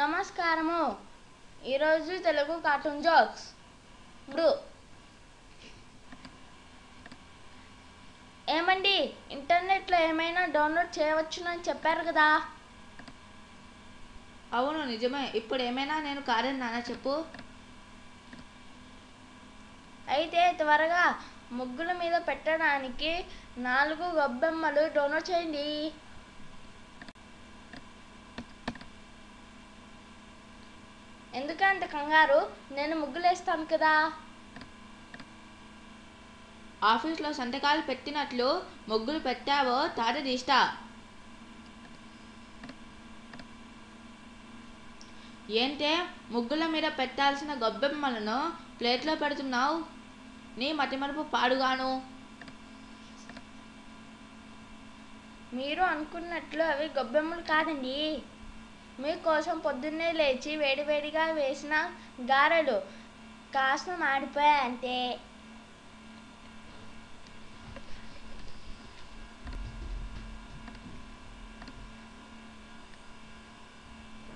నమస్కారము. ఈరోజు Telugu cartoon jokes. ఇప్పుడు ఏమండి, ఇంటర్నెట్లో ఏమైనా డౌన్లోడ్ చేయవచ్చునని చెప్పారు కదా? అవును, నిజమే. ఇప్పుడు ఏమైనా నేను కాదన్నానా చెప్పు. అయితే త్వరగా ముగ్గుల మీద పెట్టడానికి 4 గొబ్బెమ్మలు డౌన్లోడ్ చేయండి. ఎందుకంత కంగారు? నేను ముగ్గులేస్తాను కదా. ఆఫీస్లో సంతకాలు పెట్టినట్లు ముగ్గులు పెట్టావో తాట తీస్తా. ఏంటే, ముగ్గుల మీద పెట్టాల్సిన గొబ్బెమ్మలను ప్లేట్లో పెడుతున్నావు? నీ మతిమరుపు పాడుగాను. మీరు అనుకున్నట్లు అవి గొబ్బెమ్మలు కాదండి. మీకోసం పొద్దున్నే లేచి వేడివేడిగా వేసిన గారెలు. కాస్త మాడిపోయాయి అంతే.